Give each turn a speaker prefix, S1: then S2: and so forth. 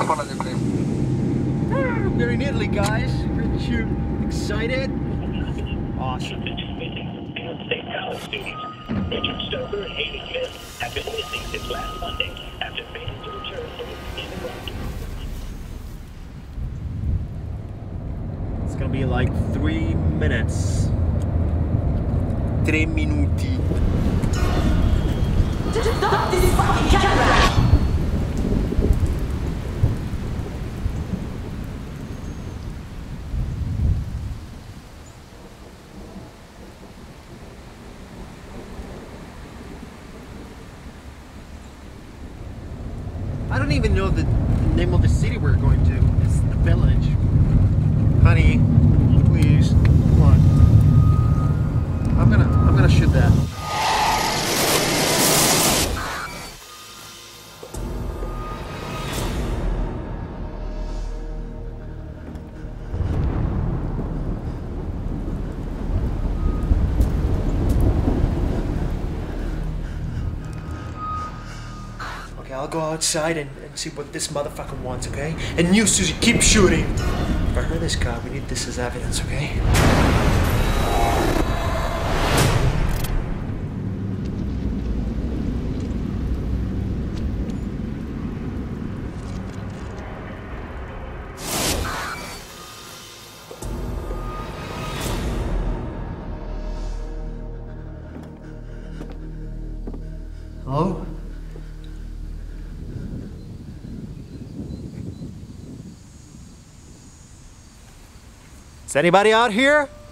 S1: Very neatly, guys. Aren't you excited? Awesome.
S2: State college students. Richard Stoker and Haley Smith have been missing since last Monday after failing to return from in the road.
S1: It's gonna be like 3 minutes. 3 minuti.
S3: Stop this fucking camera!
S1: I don't even know the name of the city we're going to. It's the village. Honey, please, come on. I'm gonna shoot that. Okay, I'll go outside and see what this motherfucker wants, okay? And you, Susie, keep shooting! If I heard this guy, we need this as evidence, okay? Hello? Is anybody out here?